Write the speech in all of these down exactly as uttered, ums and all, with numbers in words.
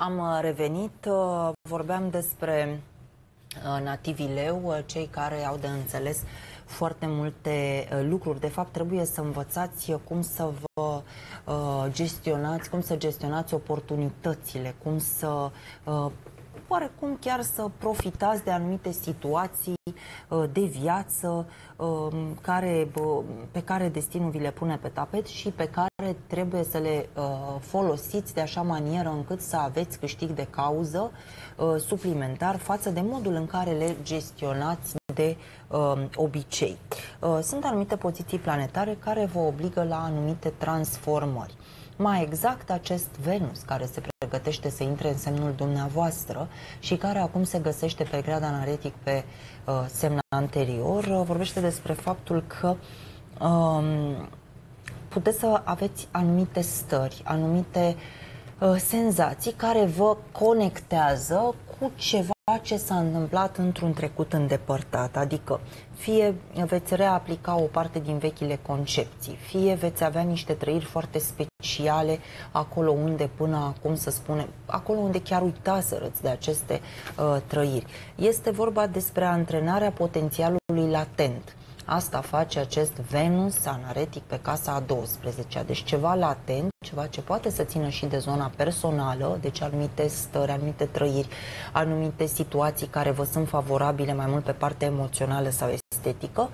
Am revenit, vorbeam despre nativii leu, cei care au de înțeles foarte multe lucruri. De fapt, trebuie să învățați cum să vă gestionați, cum să gestionați oportunitățile, cum să oarecum chiar să profitați de anumite situații de viață care, pe care destinul vi le pune pe tapet și pe care trebuie să le folosiți de așa manieră încât să aveți câștig de cauză suplimentar față de modul în care le gestionați de obicei. Sunt anumite poziții planetare care vă obligă la anumite transformări. Mai exact, acest Venus care se pregătește să intre în semnul dumneavoastră și care acum se găsește pe grad anaretic pe uh, semn anterior, uh, vorbește despre faptul că um, puteți să aveți anumite stări, anumite uh, senzații care vă conectează cu ceva ce s-a întâmplat într-un trecut îndepărtat, adică fie veți reaplica o parte din vechile concepții, fie veți avea niște trăiri foarte speciale acolo unde până acum, să spunem, acolo unde chiar uitaserăți de aceste uh, trăiri. Este vorba despre antrenarea potențialului latent. Asta face acest Venus anaretic pe casa a douăsprezecea. Deci ceva latent, ceva ce poate să țină și de zona personală, deci anumite stări, anumite trăiri, anumite situații care vă sunt favorabile mai mult pe partea emoțională sau estetică,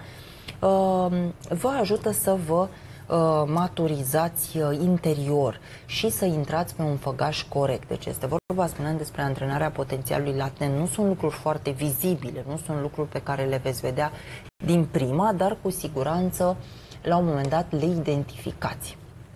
vă ajută să vă maturizați interior și să intrați pe un făgaș corect. Deci este vorba, spuneam, despre antrenarea potențialului latent. Nu sunt lucruri foarte vizibile, nu sunt lucruri pe care le veți vedea din prima, dar cu siguranță la un moment dat le identificați.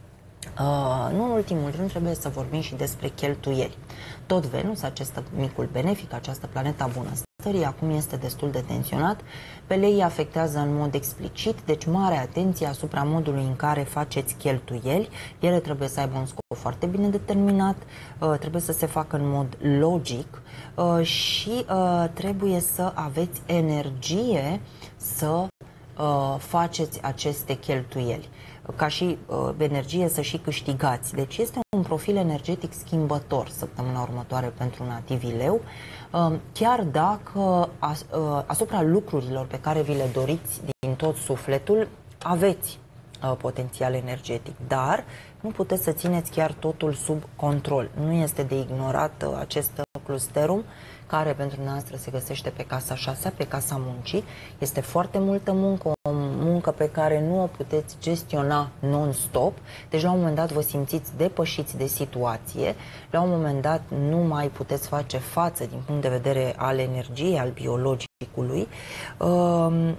Uh, nu în ultimul rând trebuie să vorbim și despre cheltuieli. Tot Venus, acest micul benefic, această planetă a bunăstării, acum este destul de tensionat. Pe lei afectează în mod explicit, deci mare atenție asupra modului în care faceți cheltuieli. Ele trebuie să aibă un scop foarte bine determinat, uh, trebuie să se facă în mod logic uh, și uh, trebuie să aveți energie să uh, faceți aceste cheltuieli, ca și uh, energie să și câștigați. Deci este un profil energetic schimbător săptămâna următoare pentru nativii leu, uh, chiar dacă as, uh, asupra lucrurilor pe care vi le doriți din tot sufletul aveți uh, potențial energetic, dar nu puteți să țineți chiar totul sub control. Nu este de ignorat uh, acest clusterum care pentru noastră se găsește pe casa șasea, pe casa muncii. Este foarte multă muncă, o muncă pe care nu o puteți gestiona non-stop, deci la un moment dat vă simțiți depășiți de situație, la un moment dat nu mai puteți face față din punct de vedere al energiei, al biologicului. Um,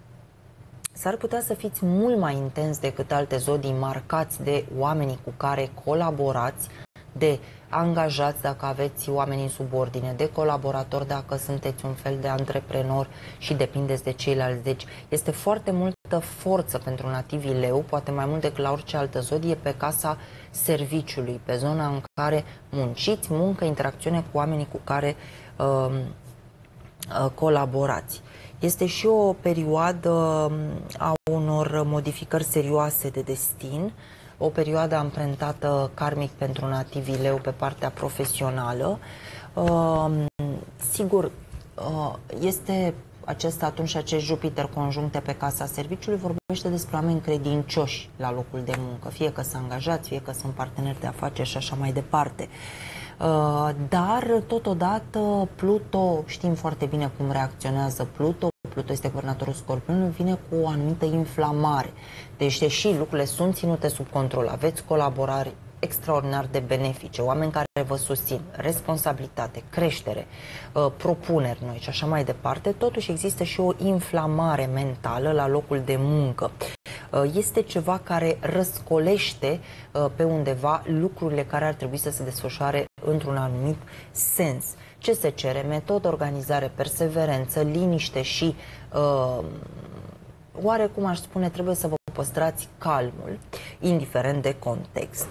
S-ar putea să fiți mult mai intens decât alte zodii marcați de oamenii cu care colaborați, de angajați dacă aveți oameni în subordine, de colaboratori dacă sunteți un fel de antreprenor și depindeți de ceilalți. Deci este foarte multă forță pentru nativii leu, poate mai mult decât la orice altă zodie, pe casa serviciului, pe zona în care munciți, muncă, interacțiune cu oamenii cu care uh, uh, colaborați. Este și o perioadă a unor modificări serioase de destin, o perioadă amprentată karmic pentru nativii leu pe partea profesională. Uh, sigur, uh, este acesta atunci acest Jupiter conjuncte pe casa serviciului, vorbește despre oameni credincioși la locul de muncă, fie că sunt angajați, fie că sunt parteneri de afaceri și așa mai departe. Uh, dar, totodată, Pluto, știm foarte bine cum reacționează Pluto. Pluto este guvernatorul Scorpionului, vine cu o anumită inflamare. Deci, deși lucrurile sunt ținute sub control, aveți colaborari extraordinar de benefice, oameni care vă susțin, responsabilitate, creștere, uh, propuneri noi și așa mai departe, totuși există și o inflamare mentală la locul de muncă. Este ceva care răscolește pe undeva lucrurile care ar trebui să se desfășoare într-un anumit sens. Ce se cere? Metodă, organizare, perseverență, liniște și, uh, oarecum aș spune, trebuie să vă păstrați calmul, indiferent de context.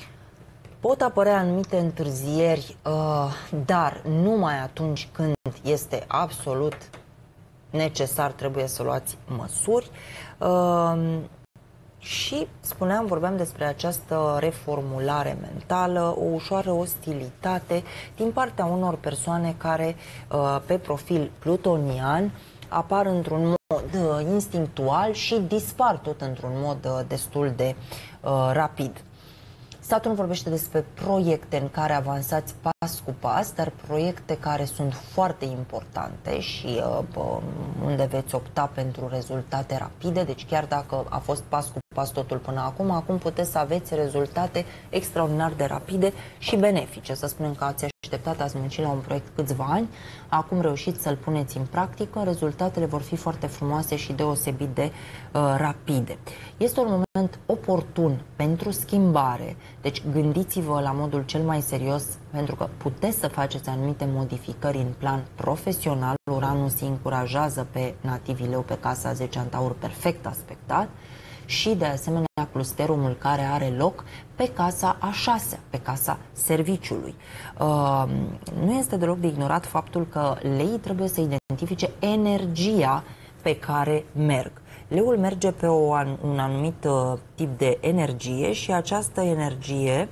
Pot apărea anumite întârzieri, uh, dar numai atunci când este absolut necesar, trebuie să luați măsuri. Uh, Și spuneam, vorbeam despre această reformulare mentală, o ușoară ostilitate din partea unor persoane care pe profil plutonian apar într-un mod instinctual și dispar tot într-un mod destul de rapid. Statul vorbește despre proiecte în care avansați pas cu pas, dar proiecte care sunt foarte importante și uh, unde veți opta pentru rezultate rapide. Deci chiar dacă a fost pas cu pas totul până acum, acum puteți să aveți rezultate extraordinar de rapide și benefice. Să spunem că ați așteptat, ați muncit la un proiect câțiva ani, acum reușiți să-l puneți în practică, rezultatele vor fi foarte frumoase și deosebit de uh, rapide. Este un moment oportun pentru schimbare, deci gândiți-vă la modul cel mai serios, pentru că puteți să faceți anumite modificări în plan profesional. Uranus îi încurajează pe nativii Leu pe casa zece în Taur perfect aspectat și de asemenea clusterul care are loc pe casa a șasea, pe casa serviciului. Uh, nu este deloc de ignorat faptul că leii trebuie să identifice energia pe care merg. Leul merge pe o, un anumit uh, tip de energie și această energie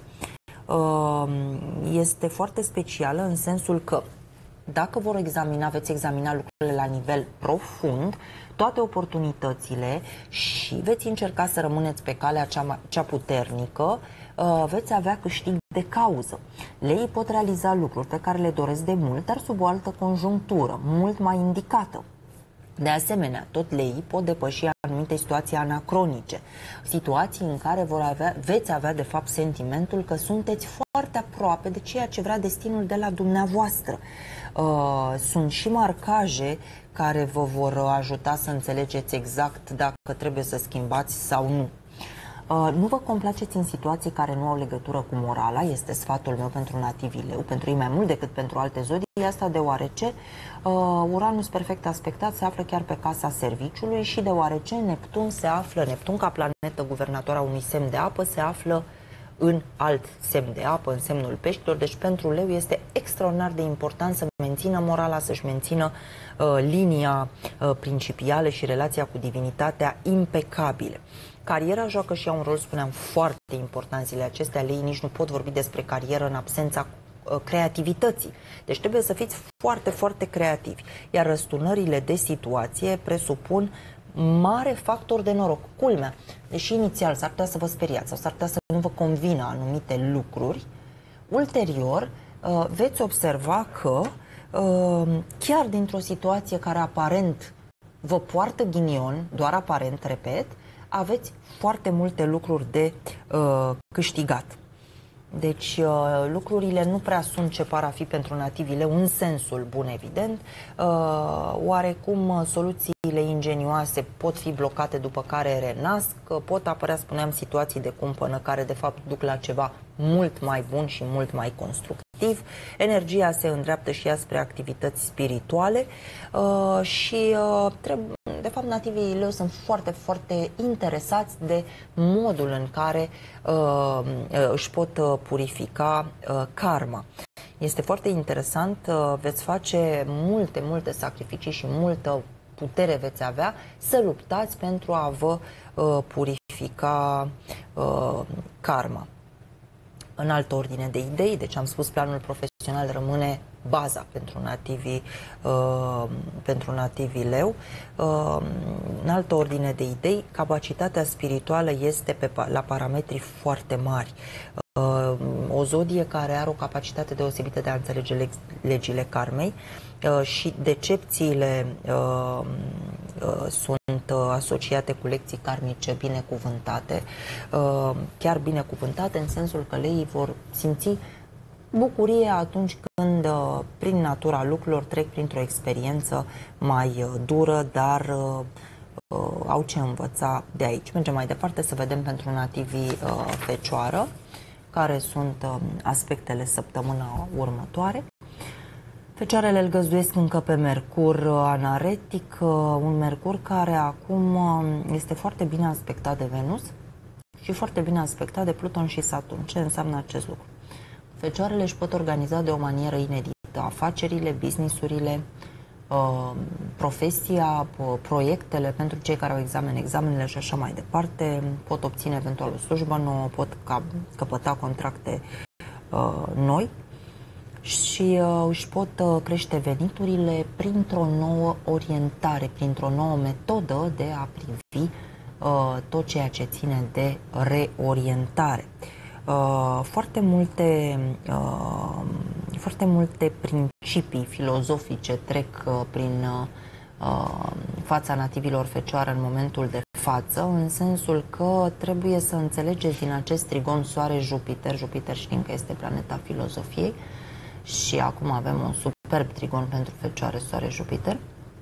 uh, este foarte specială în sensul că dacă vor examina, veți examina lucrurile la nivel profund, toate oportunitățile și veți încerca să rămâneți pe calea cea, cea puternică, uh, veți avea câștig de cauză. Leii pot realiza lucruri pe care le doresc de mult, dar sub o altă conjunctură, mult mai indicată. De asemenea, tot leii pot depăși anumite situații anacronice, situații în care vor avea, veți avea de fapt sentimentul că sunteți foarte aproape de ceea ce vrea destinul de la dumneavoastră. Uh, sunt și marcaje care vă vor ajuta să înțelegeți exact dacă trebuie să schimbați sau nu. Uh, nu vă complaceți în situații care nu au legătură cu morala, este sfatul meu pentru nativii Leu, pentru ei mai mult decât pentru alte zodii, asta deoarece uh, Uranus perfect aspectat se află chiar pe casa serviciului și deoarece Neptun se află, Neptun ca planetă guvernatoare a unui semn de apă, se află în alt semn de apă, în semnul peștilor, deci pentru Leu este extraordinar de important să mențină morala, să-și mențină uh, linia uh, principială și relația cu divinitatea impecabile. Cariera joacă și ea un rol, spuneam, foarte important zilele acestea. Leii nici nu pot vorbi despre carieră în absența uh, creativității. Deci trebuie să fiți foarte, foarte creativi. Iar răsturnările de situație presupun mare factor de noroc. Culmea, deși inițial s-ar putea să vă speriați sau s-ar putea să nu vă convină anumite lucruri, ulterior uh, veți observa că uh, chiar dintr-o situație care aparent vă poartă ghinion, doar aparent, repet, aveți foarte multe lucruri de uh, câștigat. Deci uh, lucrurile nu prea sunt ce par a fi pentru nativii Leu în sensul bun, evident. Uh, oarecum uh, soluțiile ingenioase pot fi blocate, după care renasc, pot apărea, spuneam, situații de cumpănă care de fapt duc la ceva mult mai bun și mult mai constructiv. Energia se îndreaptă și ea spre activități spirituale uh, și uh, trebuie, de fapt nativii Leu sunt foarte, foarte interesați de modul în care uh, își pot uh, purifica uh, karma. Este foarte interesant, uh, veți face multe, multe sacrificii și multă putere veți avea să luptați pentru a vă uh, purifica uh, karma. În altă ordine de idei, deci am spus, planul profesional rămâne baza pentru nativii, uh, pentru nativii Leu. Uh, în altă ordine de idei, capacitatea spirituală este pe, la parametri foarte mari. Uh, o zodie care are o capacitate deosebită de a înțelege leg legile karmei uh, și decepțiile uh, uh, sunt uh, asociate cu lecții karmice binecuvântate, uh, chiar binecuvântate în sensul că leii vor simți bucurie atunci când, uh, prin natura lucrurilor, trec printr-o experiență mai uh, dură, dar uh, uh, au ce învăța de aici. Mergem mai departe să vedem pentru nativii uh, Fecioară care sunt uh, aspectele săptămâna următoare. Fecioarele îl găzduiesc încă pe Mercur uh, anaretic, uh, un Mercur care acum uh, este foarte bine aspectat de Venus și foarte bine aspectat de Pluton și Saturn. Ce înseamnă acest lucru? Fecioarele își pot organiza de o manieră inedită afacerile, businessurile, profesia, proiectele pentru cei care au examen, examenele și așa mai departe, pot obține eventual o slujbă nouă, pot căpăta contracte noi și își pot crește veniturile printr-o nouă orientare, printr-o nouă metodă de a privi tot ceea ce ține de reorientare. Foarte multe, foarte multe principii filozofice trec prin fața nativilor fecioară în momentul de față, în sensul că trebuie să înțelegeți din acest trigon Soare-Jupiter. Jupiter știm că este planeta filozofiei și acum avem un superb trigon pentru fecioare Soare-Jupiter,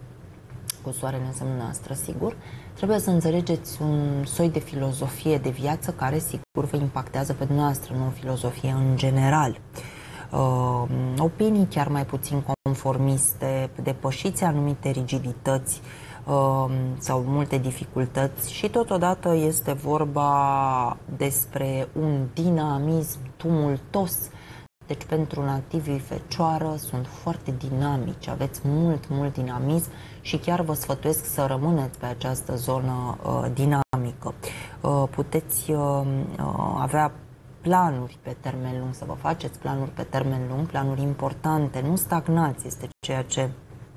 cu soarele însemnând noastră, sigur. Trebuie să înțelegeți un soi de filozofie de viață care, sigur, vă impactează pe dumneavoastră, nu o filozofie în general. Uh, opinii chiar mai puțin conformiste, depășiți anumite rigidități uh, sau multe dificultăți și totodată este vorba despre un dinamism tumultos. Deci pentru nativii fecioară sunt foarte dinamici, aveți mult, mult dinamism și chiar vă sfătuiesc să rămâneți pe această zonă uh, dinamică. Uh, puteți uh, avea planuri pe termen lung, să vă faceți planuri pe termen lung, planuri importante, nu stagnați, este ceea ce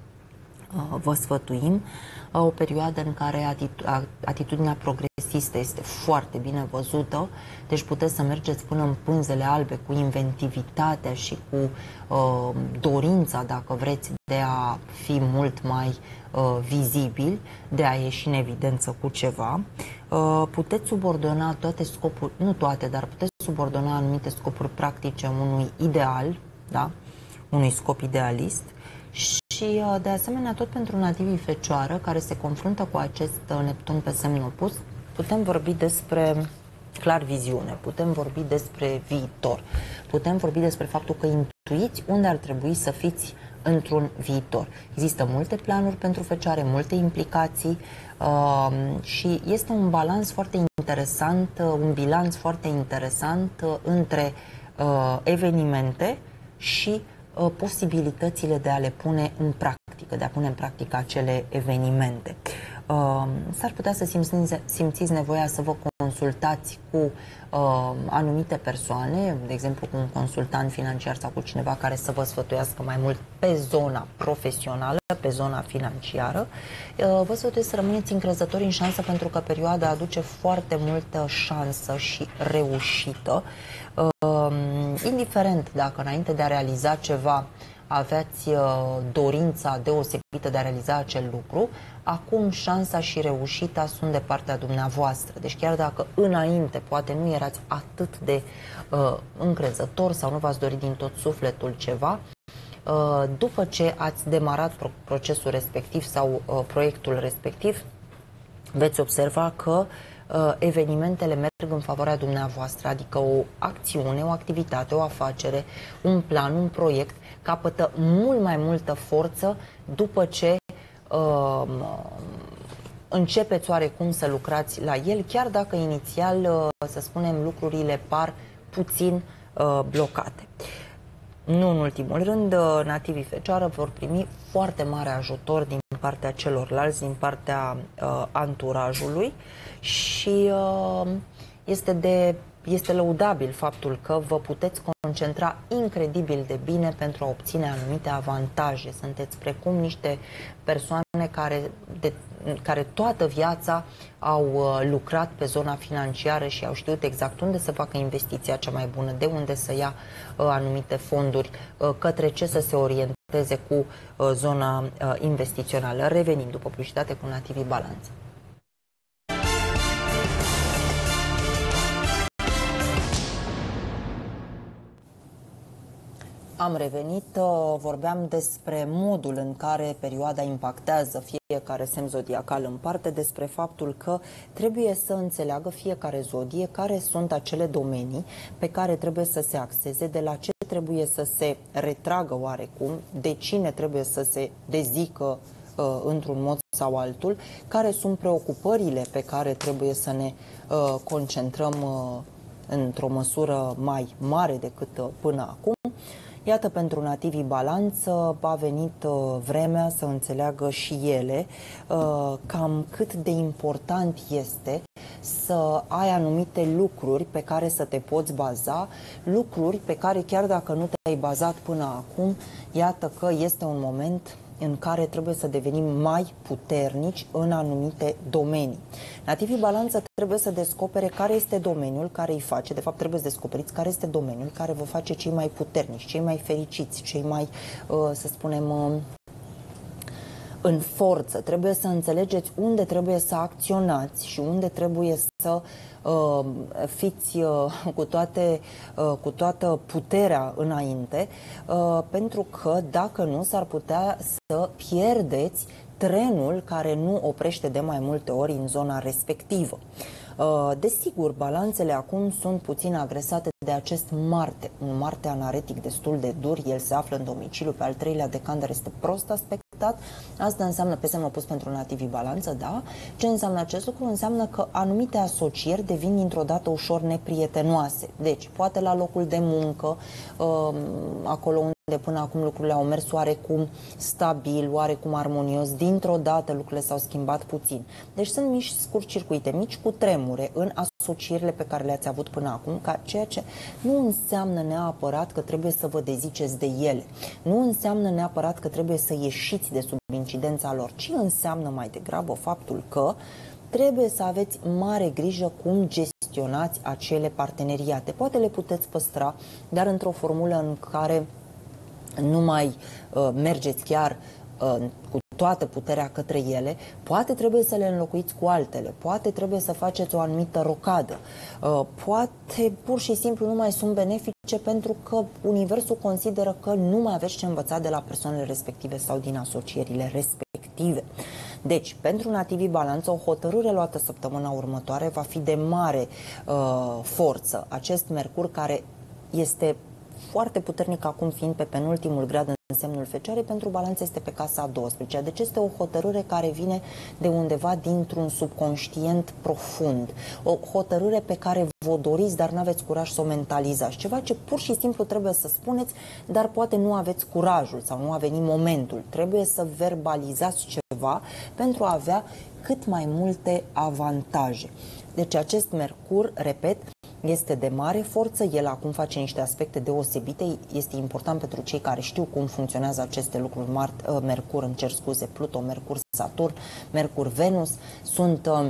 uh, vă sfătuim. Uh, o perioadă în care atitu atitudinea progresistă este foarte bine văzută, deci puteți să mergeți până în pânzele albe cu inventivitatea și cu uh, dorința, dacă vreți, de a fi mult mai uh, vizibil, de a ieși în evidență cu ceva. Uh, puteți subordona toate scopuri, nu toate, dar puteți subordona anumite scopuri practice unui ideal, da? Unui scop idealist. Și, de asemenea, tot pentru nativii fecioară care se confruntă cu acest Neptun pe semn opus, putem vorbi despre clar viziune, putem vorbi despre viitor, putem vorbi despre faptul că intuiți unde ar trebui să fiți într-un viitor. Există multe planuri pentru fecioare, multe implicații uh, și este un balans foarte interesant, un bilanț foarte interesant uh, între uh, evenimente și posibilitățile de a le pune în practică, de a pune în practică acele evenimente. Uh, S-ar putea să simțiți, simțiți nevoia să vă consultați cu uh, anumite persoane, de exemplu cu un consultant financiar sau cu cineva care să vă sfătuiască mai mult pe zona profesională, pe zona financiară. Uh, vă sfătuiesc să rămâneți încrezători în șansă, pentru că perioada aduce foarte multă șansă și reușită. Uh, indiferent dacă înainte de a realiza ceva aveați uh, dorința deosebită de a realiza acel lucru, acum șansa și reușita sunt de partea dumneavoastră. Deci chiar dacă înainte poate nu erați atât de uh, încrezător sau nu v-ați dorit din tot sufletul ceva, uh, după ce ați demarat pro procesul respectiv sau uh, proiectul respectiv, veți observa că uh, evenimentele merg în favoarea dumneavoastră, adică o acțiune, o activitate, o afacere, un plan, un proiect capătă mult mai multă forță după ce uh, începeți oarecum să lucrați la el, chiar dacă inițial, uh, să spunem, lucrurile par puțin uh, blocate. Nu în ultimul rând, uh, nativii fecioară vor primi foarte mare ajutor din partea celorlalți, din partea uh, anturajului și uh, este de Este lăudabil faptul că vă puteți concentra incredibil de bine pentru a obține anumite avantaje. Sunteți precum niște persoane care, de, care toată viața au uh, lucrat pe zona financiară și au știut exact unde să facă investiția cea mai bună, de unde să ia uh, anumite fonduri, uh, către ce să se orienteze cu uh, zona uh, investițională. Revenim după publicitate cu nativii balanță. Am revenit, vorbeam despre modul în care perioada impactează fiecare semn zodiacal în parte, despre faptul că trebuie să înțeleagă fiecare zodie care sunt acele domenii pe care trebuie să se axeze, de la ce trebuie să se retragă oarecum, de cine trebuie să se dezică uh, într-un mod sau altul, care sunt preocupările pe care trebuie să ne uh, concentrăm uh, într-o măsură mai mare decât uh, până acum. Iată, pentru nativii balanță a venit uh, vremea să înțeleagă și ele uh, cam cât de important este să ai anumite lucruri pe care să te poți baza, lucruri pe care chiar dacă nu te-ai bazat până acum, iată că este un moment în care trebuie să devenim mai puternici în anumite domenii. Nativii balanță trebuie să descopere care este domeniul care îi face, de fapt trebuie să descoperiți care este domeniul care vă face cei mai puternici, cei mai fericiți, cei mai, să spunem, în forță. Trebuie să înțelegeți unde trebuie să acționați și unde trebuie să uh, fiți uh, cu, toate, uh, cu toată puterea înainte, uh, pentru că dacă nu, s-ar putea să pierdeți trenul care nu oprește de mai multe ori în zona respectivă. Desigur, balanțele acum sunt puțin agresate de acest Marte, un Marte anaretic destul de dur. El se află în domiciliu pe al treilea decan, dar este prost aspectat. Asta înseamnă, pe semnul opus pentru nativii balanță, da? Ce înseamnă acest lucru? Înseamnă că anumite asocieri devin dintr-o dată ușor neprietenoase. Deci, poate la locul de muncă, acolo unde de până acum lucrurile au mers oarecum stabil, oarecum armonios, dintr-o dată lucrurile s-au schimbat puțin. Deci sunt mici scurt-circuite, mici cu tremure în asocierile pe care le-ați avut până acum, ca ceea ce nu înseamnă neapărat că trebuie să vă deziceți de ele. Nu înseamnă neapărat că trebuie să ieșiți de sub incidența lor, ci înseamnă mai degrabă faptul că trebuie să aveți mare grijă cum gestionați acele parteneriate. Poate le puteți păstra, dar într-o formulă în care nu mai uh, mergeți chiar uh, cu toată puterea către ele, poate trebuie să le înlocuiți cu altele, poate trebuie să faceți o anumită rocadă, uh, poate pur și simplu nu mai sunt benefice pentru că universul consideră că nu mai aveți ce învăța de la persoanele respective sau din asocierile respective. Deci, pentru nativii balanță, o hotărâre luată săptămâna următoare va fi de mare uh, forță. Acest Mercur, care este foarte puternic acum fiind pe penultimul grad în semnul Fecioarei, pentru balanță este pe casa a douăsprezecea. Deci este o hotărâre care vine de undeva dintr-un subconștient profund. O hotărâre pe care vă doriți, dar nu aveți curaj să o mentalizați. Ceva ce pur și simplu trebuie să spuneți, dar poate nu aveți curajul sau nu a venit momentul. Trebuie să verbalizați ceva pentru a avea cât mai multe avantaje. Deci acest Mercur, repet, este de mare forță, el acum face niște aspecte deosebite, este important pentru cei care știu cum funcționează aceste lucruri, Mart, Mercur, îmi cer scuze, Pluto, Mercur, Saturn, Mercur, Venus, sunt uh,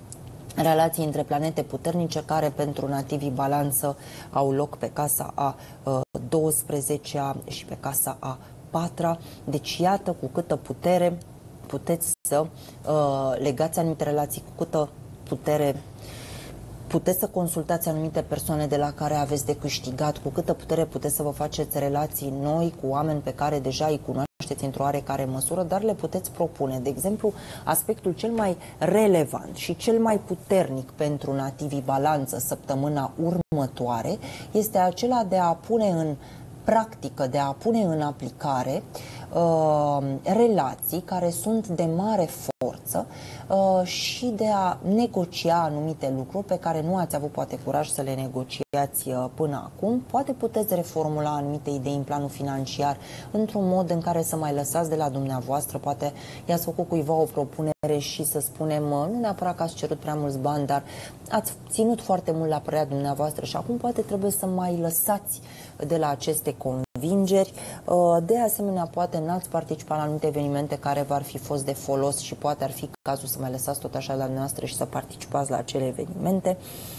relații între planete puternice care pentru nativii balanță au loc pe casa a uh, douăsprezecea și pe casa a patra, deci iată cu câtă putere puteți să uh, legați anumite relații, cu câtă putere puteți să consultați anumite persoane de la care aveți de câștigat, cu câtă putere puteți să vă faceți relații noi cu oameni pe care deja îi cunoașteți într-o oarecare măsură, dar le puteți propune. De exemplu, aspectul cel mai relevant și cel mai puternic pentru nativii balanță săptămâna următoare este acela de a pune în practică, de a pune în aplicare uh, relații care sunt de mare forță uh, și de a negocia anumite lucruri pe care nu ați avut poate curaj să le negociați uh, până acum. Poate puteți reformula anumite idei în planul financiar într-un mod în care să mai lăsați de la dumneavoastră, poate i-ați făcut cuiva o propunere și să spunem, uh, nu neapărat că ați cerut prea mulți bani, dar ați ținut foarte mult la părerea dumneavoastră și acum poate trebuie să mai lăsați de la aceste convingeri. De asemenea, poate n-ați participat la anumite evenimente care v-ar fi fost de folos și poate ar fi cazul să mai lăsați tot așa la dumneavoastră și să participați la acele evenimente.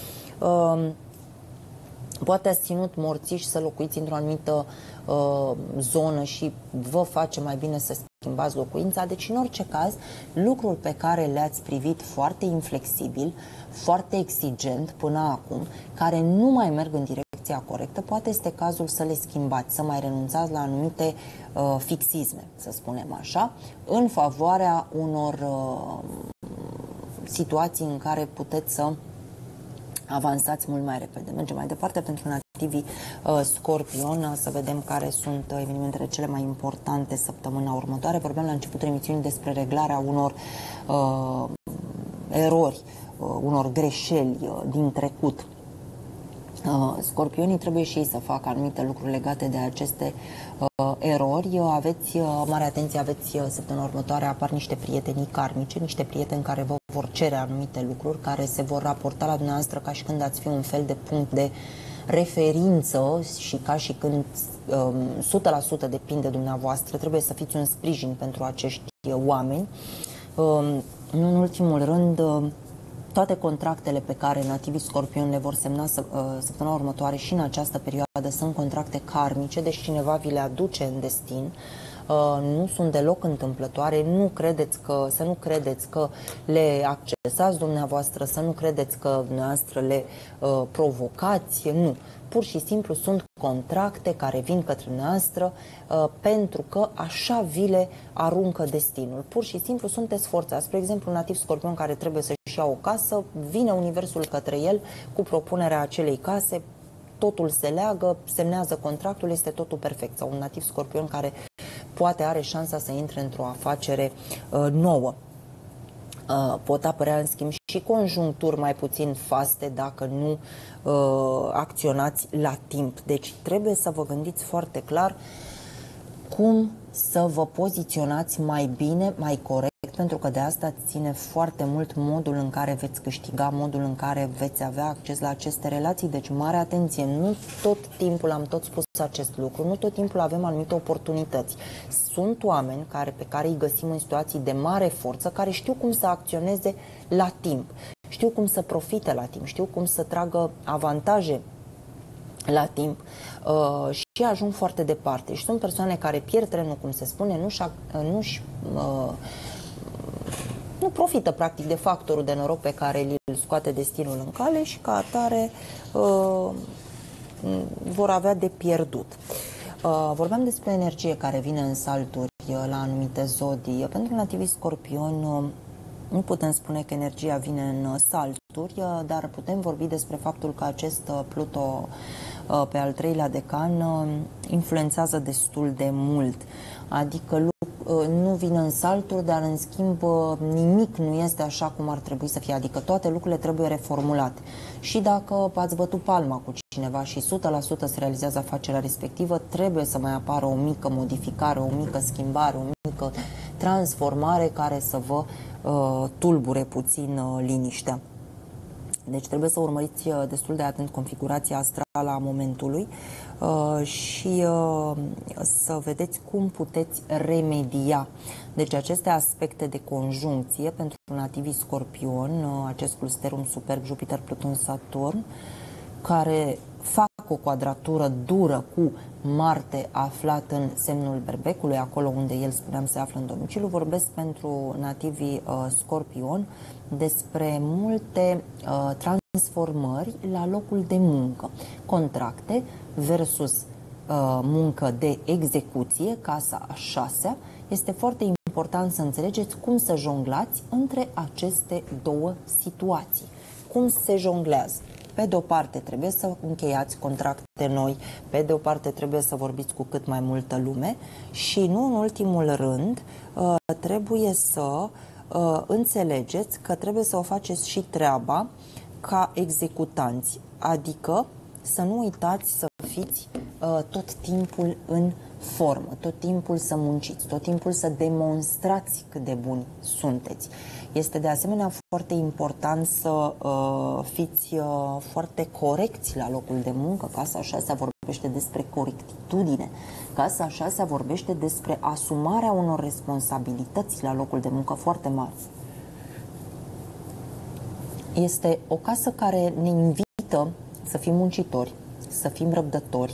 Poate ați ținut morțiși să locuiți într-o anumită uh, zonă și vă face mai bine să schimbați locuința. Deci, în orice caz, lucruri pe care le-ați privit foarte inflexibil, foarte exigent până acum, care nu mai merg în direcția corectă, poate este cazul să le schimbați, să mai renunțați la anumite uh, fixisme, să spunem așa, în favoarea unor uh, situații în care puteți să avansați mult mai repede. Mergem mai departe pentru nativii uh, Scorpion, să vedem care sunt uh, evenimentele cele mai importante săptămâna următoare. Vorbeam la începutul emisiunii despre reglarea unor uh, erori, uh, unor greșeli uh, din trecut. Scorpionii trebuie și ei să facă anumite lucruri legate de aceste uh, erori. Aveți uh, mare atenție, aveți uh, săptămâna următoare apar niște prietenii karmice, niște prieteni care vă vor cere anumite lucruri, care se vor raporta la dumneavoastră ca și când ați fi un fel de punct de referință și ca și când um, o sută la sută depinde de dumneavoastră, trebuie să fiți un sprijin pentru acești uh, oameni. Um, în ultimul rând, uh, toate contractele pe care nativii Scorpion le vor semna săptămâna următoare și în această perioadă sunt contracte karmice, deci cineva vi le aduce în destin. Nu sunt deloc întâmplătoare, nu credeți că, să nu credeți că le accesați dumneavoastră, să nu credeți că dumneavoastră le uh, provocați, nu. Pur și simplu sunt contracte care vin către dumneavoastră uh, pentru că așa vi le aruncă destinul. Pur și simplu sunteți forțați. Spre exemplu, un nativ Scorpion care trebuie să-și ia o casă, vine universul către el cu propunerea acelei case, totul se leagă, semnează contractul, este totul perfect. Sau un nativ Scorpion care poate are șansa să intre într-o afacere uh, nouă. Uh, pot apărea, în schimb, și conjuncturi mai puțin faste dacă nu uh, acționați la timp. Deci trebuie să vă gândiți foarte clar cum să vă poziționați mai bine, mai corect, pentru că de asta ține foarte mult modul în care veți câștiga, modul în care veți avea acces la aceste relații. Deci mare atenție, nu tot timpul, am tot spus acest lucru, nu tot timpul avem anumite oportunități. Sunt oameni care, pe care îi găsim în situații de mare forță, care știu cum să acționeze la timp, știu cum să profite la timp, știu cum să tragă avantaje la timp uh, și ajung foarte departe. Și sunt persoane care pierd trenul, cum se spune, nu-și, nu-și uh, nu profită practic de factorul de noroc pe care îl scoate destinul în cale și ca atare uh, vor avea de pierdut. Uh, vorbeam despre energie care vine în salturi uh, la anumite zodii. Pentru nativii Scorpion uh, nu putem spune că energia vine în uh, salturi, uh, dar putem vorbi despre faptul că acest uh, Pluto uh, pe al treilea decan uh, influențează destul de mult. Adică nu vine în salturi, dar în schimb nimic nu este așa cum ar trebui să fie, adică toate lucrurile trebuie reformulate. Și dacă ați bătut palma cu cineva și o sută la sută se realizează afacerea respectivă, trebuie să mai apară o mică modificare, o mică schimbare, o mică transformare care să vă uh, tulbure puțin uh, liniștea. Deci trebuie să urmăriți destul de atent configurația astrală a momentului uh, și uh, să vedeți cum puteți remedia. Deci aceste aspecte de conjuncție pentru nativii Scorpion, uh, acest clusterum superb Jupiter, Pluton, Saturn, care fac o quadratură dură cu Marte aflat în semnul Berbecului, acolo unde el, spuneam, se află în domiciliu. Vorbesc pentru nativii uh, Scorpion despre multe uh, transformări la locul de muncă. Contracte versus uh, muncă de execuție, casa a șasea. Este foarte important să înțelegeți cum să jonglați între aceste două situații. Cum se jonglează? Pe de o parte trebuie să încheiați contracte noi, pe de o parte trebuie să vorbiți cu cât mai multă lume și nu în ultimul rând trebuie să înțelegeți că trebuie să o faceți și treaba ca executanți, adică să nu uitați să fiți tot timpul în formă, tot timpul să munciți, tot timpul să demonstrați cât de buni sunteți. Este de asemenea foarte important să uh, fiți uh, foarte corecți la locul de muncă. Casa a șasea vorbește despre corectitudine. Casa a șasea vorbește despre asumarea unor responsabilități la locul de muncă foarte mari. Este o casă care ne invită să fim muncitori, să fim răbdători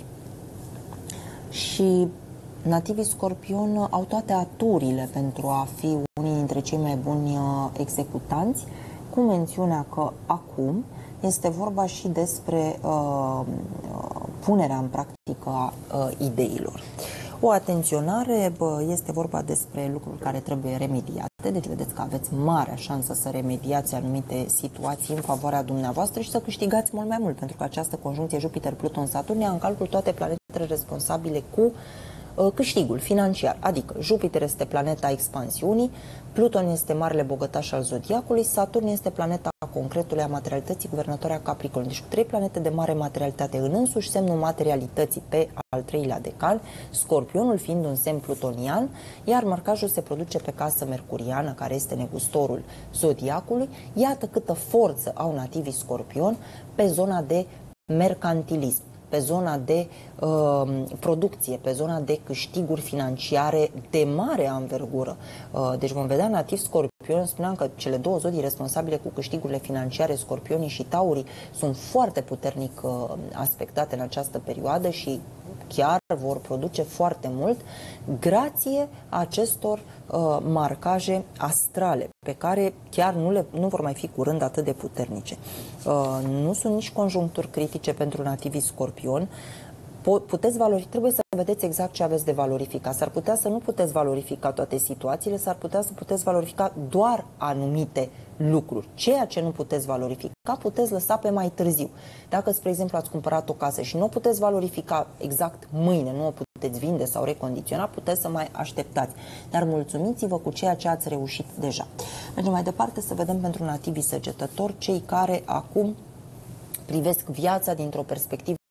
și nativii Scorpion au toate aturile pentru a fi unii dintre cei mai buni executanți, cu mențiunea că acum este vorba și despre uh, punerea în practică a uh, ideilor. O atenționare, bă, este vorba despre lucruri care trebuie remediate, deci vedeți că aveți marea șansă să remediați anumite situații în favoarea dumneavoastră și să câștigați mult mai mult, pentru că această conjuncție Jupiter-Pluton-Saturn ia în calcul toate planetele responsabile cu câștigul financiar, adică Jupiter este planeta expansiunii, Pluton este marele bogătaș al zodiacului, Saturn este planeta concretului, a materialității, guvernătoarea Capricorn. Deci cu trei planete de mare materialitate în însuși semnul materialității pe al treilea decan, Scorpionul fiind un semn plutonian, iar marcajul se produce pe casă mercuriană, care este negustorul zodiacului. Iată câtă forță au nativii Scorpion pe zona de mercantilism, pe zona de uh, producție, pe zona de câștiguri financiare de mare anvergură. Uh, deci vom vedea nativ Scorpion, spuneam că cele două zodii responsabile cu câștigurile financiare, Scorpionii și Taurii, sunt foarte puternic uh, aspectate în această perioadă și chiar vor produce foarte mult grație acestor uh, marcaje astrale, pe care chiar nu, le, nu vor mai fi curând atât de puternice. Uh, nu sunt nici conjuncturi critice pentru nativii Scorpion. Puteți valorifica, trebuie să vedeți exact ce aveți de valorificat. S-ar putea să nu puteți valorifica toate situațiile, s-ar putea să puteți valorifica doar anumite lucruri. Ceea ce nu puteți valorifica, puteți lăsa pe mai târziu. Dacă, spre exemplu, ați cumpărat o casă și nu o puteți valorifica exact mâine, nu o puteți vinde sau recondiționa, puteți să mai așteptați. Dar mulțumiți-vă cu ceea ce ați reușit deja. Mergem mai departe să vedem pentru nativii săgetători, cei care acum privesc viața dintr-o perspectivă